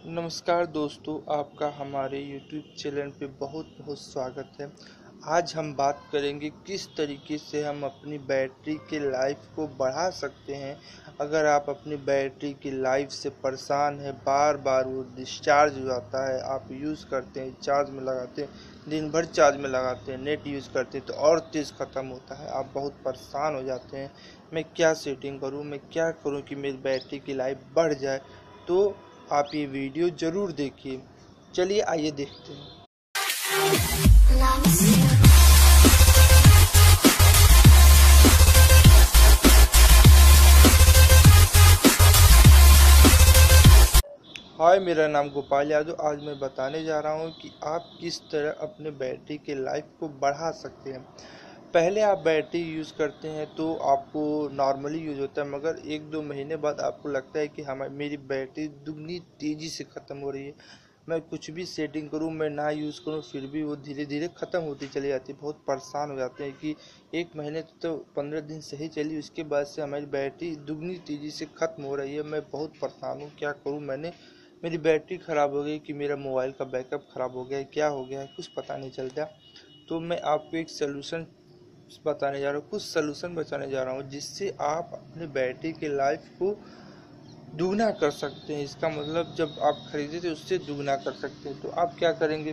नमस्कार दोस्तों, आपका हमारे YouTube चैनल पे बहुत बहुत स्वागत है। आज हम बात करेंगे किस तरीके से हम अपनी बैटरी के लाइफ को बढ़ा सकते हैं। अगर आप अपनी बैटरी की लाइफ से परेशान हैं, बार बार वो डिस्चार्ज हो जाता है, आप यूज़ करते हैं, चार्ज में लगाते हैं, दिन भर चार्ज में लगाते हैं, नेट यूज़ करते हैं तो और तेज़ ख़त्म होता है, आप बहुत परेशान हो जाते हैं। मैं क्या सेटिंग करूँ, मैं क्या करूँ कि मेरी बैटरी की लाइफ बढ़ जाए। तो आप ये वीडियो ज़रूर देखिए। चलिए आइए देखते हैं। हाय, मेरा नाम गोपाल यादव। आज मैं बताने जा रहा हूँ कि आप किस तरह अपने बैटरी के लाइफ को बढ़ा सकते हैं। पहले आप बैटरी यूज़ करते हैं तो आपको नॉर्मली यूज़ होता है, मगर 1-2 महीने बाद आपको लगता है कि मेरी बैटरी दुगनी तेज़ी से ख़त्म हो रही है। मैं कुछ भी सेटिंग करूं, मैं ना यूज़ करूं, फिर भी वो धीरे धीरे ख़त्म होती चली जाती है। बहुत परेशान हो जाते हैं कि 1 महीने तो 15 दिन सही चली, उसके बाद से हमारी बैटरी दुगनी तेज़ी से ख़त्म हो रही है। मैं बहुत परेशान हूँ, क्या करूँ। मेरी बैटरी ख़राब हो गई कि मेरा मोबाइल का बैकअप ख़राब हो गया है, क्या हो गया है कुछ पता नहीं चलता। तो मैं आपको एक सलूशन बताने जा रहा हूँ, कुछ सलूशन बताने जा रहा हूँ जिससे आप अपने बैटरी के लाइफ को दुगना कर सकते हैं। इसका मतलब जब आप खरीदे थे उससे दुगना कर सकते हैं। तो आप क्या करेंगे,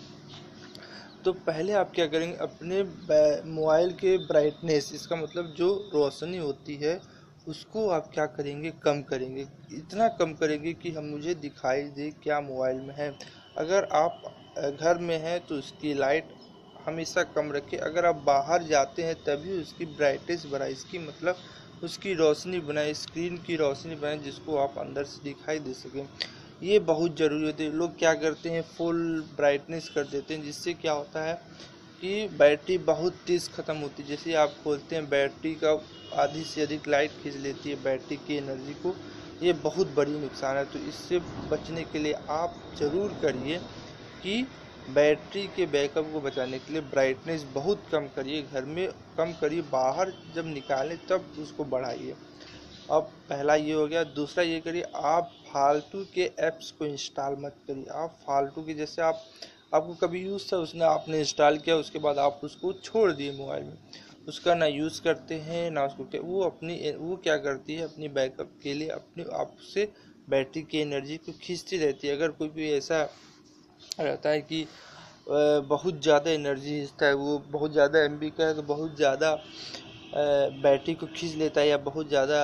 पहले आप क्या करेंगे, अपने मोबाइल के ब्राइटनेस, इसका मतलब जो रोशनी होती है उसको आप क्या करेंगे, कम करेंगे। इतना कम करेंगे कि हम मुझे दिखाई दे क्या मोबाइल में है। अगर आप घर में हैं तो उसकी लाइट हमेशा कम रखें। अगर आप बाहर जाते हैं तभी उसकी ब्राइटनेस बढ़ाएं, इसकी मतलब उसकी रोशनी बनाए, स्क्रीन की रोशनी बनाए जिसको आप अंदर से दिखाई दे सकें। ये बहुत ज़रूरी होती है। लोग क्या करते हैं, फुल ब्राइटनेस कर देते हैं, जिससे क्या होता है कि बैटरी बहुत तेज़ ख़त्म होती है। जैसे आप खोलते हैं, बैटरी का आधी से अधिक लाइट खींच लेती है बैटरी की एनर्जी को। ये बहुत बड़ी नुकसान है। तो इससे बचने के लिए आप ज़रूर करिए कि बैटरी के बैकअप को बचाने के लिए ब्राइटनेस बहुत कम करिए, घर में कम करिए, बाहर जब निकालें तब उसको बढ़ाइए। अब पहला ये हो गया। दूसरा ये करिए, आप फालतू के ऐप्स को इंस्टॉल मत करिए। आप फालतू के, जैसे आपको कभी यूज़ था, उसने आपने इंस्टॉल किया, उसके बाद आप उसको छोड़ दिए मोबाइल में, उसका ना यूज़ करते हैं ना उसको क्या, वो क्या करती है, अपनी बैकअप के लिए अपने आप से बैटरी की एनर्जी को खींचती रहती है। अगर कोई ऐसा रहता है कि बहुत ज़्यादा एनर्जी खींचता है, वो बहुत ज़्यादा एमबी का है तो बहुत ज़्यादा बैटरी को खींच लेता है, या बहुत ज़्यादा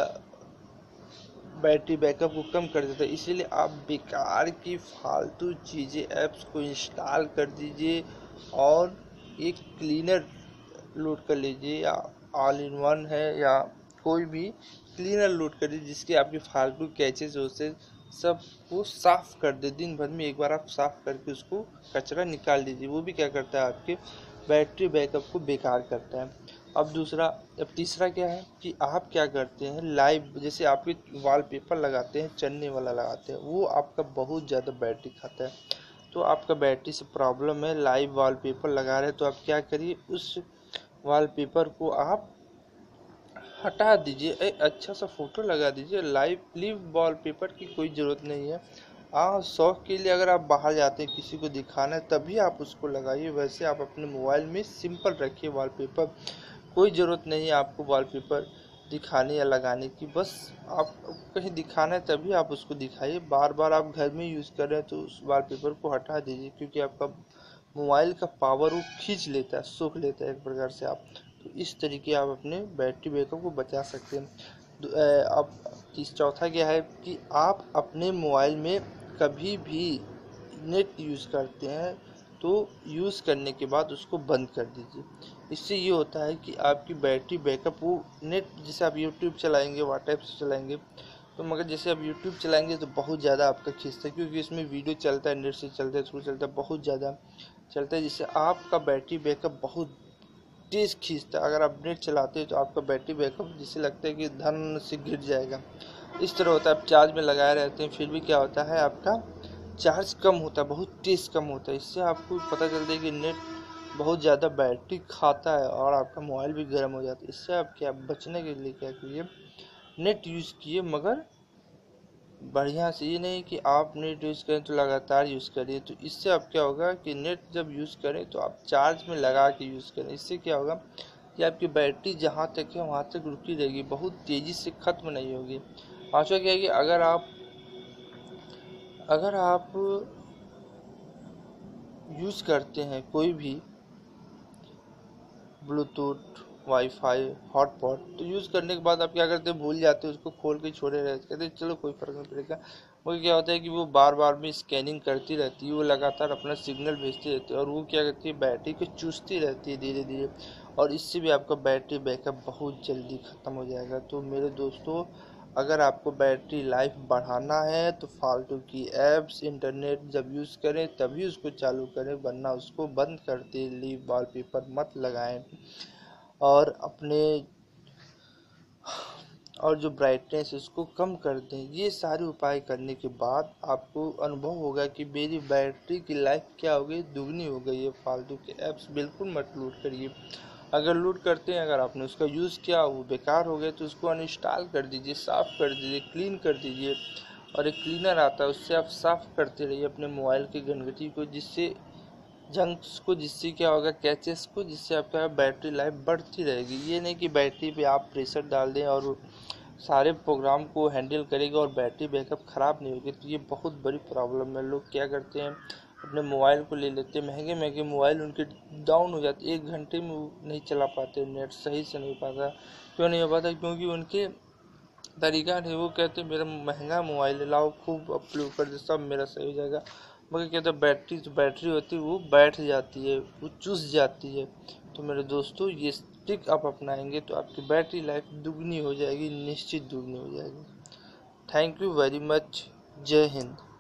बैटरी बैकअप को कम कर देता है। इसीलिए आप बेकार की फालतू चीज़ें, ऐप्स को इंस्टॉल कर दीजिए और एक क्लीनर लोड कर लीजिए, या ऑल इन वन है, या कोई भी क्लीनर लोड कर दीजिए जिसके आपकी फालतू कैचेज से सब वो साफ़ कर दे। दिन भर में एक बार आप साफ़ करके उसको कचरा निकाल दीजिए। वो भी क्या करता है, आपके बैटरी बैकअप को बेकार करता है। अब तीसरा क्या है कि आप क्या करते हैं, लाइव, जैसे आपके वॉलपेपर लगाते हैं, चलने वाला लगाते हैं, वो आपका बहुत ज़्यादा बैटरी खाता है। तो आपका बैटरी से प्रॉब्लम है, लाइव वॉलपेपर लगा रहे हैं, तो आप क्या करिए, उस वॉलपेपर को आप हटा दीजिए, एक अच्छा सा फोटो लगा दीजिए। लिव वॉलपेपर की कोई ज़रूरत नहीं है। शौक के लिए अगर आप बाहर जाते हैं, किसी को दिखाना है, तभी आप उसको लगाइए। वैसे आप अपने मोबाइल में सिंपल रखिए वॉलपेपर। कोई ज़रूरत नहीं है आपको वॉलपेपर दिखाने या लगाने की, बस आप कहीं दिखाना है तभी आप उसको दिखाइए। बार बार आप घर में यूज़ कर रहे हैं तो उस वॉलपेपर को हटा दीजिए, क्योंकि आपका मोबाइल का पावर वो खींच लेता है, सोख लेता है एक प्रकार से। आप तो इस तरीके आप अपने बैटरी बैकअप को बचा सकते हैं। अब चौथा क्या है कि आप अपने मोबाइल में कभी भी नेट यूज़ करते हैं तो यूज़ करने के बाद उसको बंद कर दीजिए। इससे ये होता है कि आपकी बैटरी बैकअप, वो नेट, जैसे आप यूट्यूब चलाएंगे, व्हाट्सएप से चलाएंगे, तो मगर जैसे आप यूट्यूब चलाएंगे तो बहुत ज़्यादा आपका खींचता है, क्योंकि इसमें वीडियो चलता है, नेट से चलता है, थ्रू चलता है, बहुत ज़्यादा चलता है, जिससे आपका बैटरी बैकअप बहुत तेज़ खींचता है। अगर आप नेट चलाते हैं तो आपका बैटरी बैकअप जिससे लगता है कि धन से गिर जाएगा, इस तरह होता है। आप चार्ज में लगाए रहते हैं फिर भी क्या होता है, आपका चार्ज कम होता है, बहुत तेज़ कम होता है। इससे आपको पता चलता है कि नेट बहुत ज़्यादा बैटरी खाता है और आपका मोबाइल भी गर्म हो जाता है। इससे आप क्या बचने के लिए क्या कीजिए, नेट यूज़ किए, मगर बढ़िया से, ये नहीं कि आप नेट यूज़ करें तो लगातार यूज़ करिए। तो इससे अब क्या होगा कि नेट जब यूज़ करें तो आप चार्ज में लगा के यूज़ करें। इससे क्या होगा कि आपकी बैटरी जहाँ तक है वहाँ तक रुकी रहेगी, बहुत तेज़ी से ख़त्म नहीं होगी। पाँचवा क्या है कि अगर आप यूज़ करते हैं कोई भी ब्लूटूथ, वाईफाई, हॉटपॉट, तो यूज़ करने के बाद आप क्या करते हैं, भूल जाते हैं, उसको खोल के छोड़े रहते, कहते हैं चलो कोई फ़र्क नहीं पड़ेगा। मगर क्या होता है कि वो बार बार में स्कैनिंग करती रहती है, वो लगातार अपना सिग्नल भेजती रहती है और वो क्या करती है, बैटरी को चूसती रहती है धीरे धीरे, और इससे भी आपका बैटरी बैकअप बहुत जल्दी ख़त्म हो जाएगा। तो मेरे दोस्तों, अगर आपको बैटरी लाइफ बढ़ाना है तो फालतू की ऐप्स, इंटरनेट जब यूज़ करें तभी उसको चालू करें, वरना उसको बंद कर दें। लीव वॉलपेपर मत लगाएं, और अपने और जो ब्राइटनेस है उसको कम कर दें। ये सारे उपाय करने के बाद आपको अनुभव होगा कि मेरी बैटरी की लाइफ क्या हो गई, दुगनी हो गई है। फालतू के ऐप्स बिल्कुल मत लूट करिए। अगर लूट करते हैं, अगर आपने उसका यूज़ किया वो बेकार हो गया, तो उसको अनइंस्टॉल कर दीजिए, साफ़ कर दीजिए, क्लीन कर दीजिए। और एक क्लीनर आता है, उससे आप साफ़ करते रहिए अपने मोबाइल की गंदगी को, जिससे जंक्स को, जिससे क्या होगा, कैचेस को, जिससे आपका बैटरी लाइफ बढ़ती रहेगी। ये नहीं कि बैटरी पे आप प्रेशर डाल दें और वो सारे प्रोग्राम को हैंडल करेगा और बैटरी बैकअप ख़राब नहीं होगी, तो ये बहुत बड़ी प्रॉब्लम है। लोग क्या करते हैं, अपने मोबाइल को ले लेते हैं, महंगे महंगे मोबाइल उनके डाउन हो जाते, 1 घंटे में वो नहीं चला पाते, नेट सही से नहीं पाता। क्यों नहीं हो पाता? क्योंकि उनके तरीका नहीं, वो कहते हैं मेरा महंगा मोबाइल है, लाओ खूब अपलोड कर दे, सब मेरा सही हो जाएगा। मगर क्या होता है, बैटरी होती है वो बैठ जाती है, वो चूस जाती है। तो मेरे दोस्तों, ये ट्रिक आप अपनाएंगे तो आपकी बैटरी लाइफ दुगनी हो जाएगी, निश्चित दुगनी हो जाएगी। Thank you very much. Jai Hind.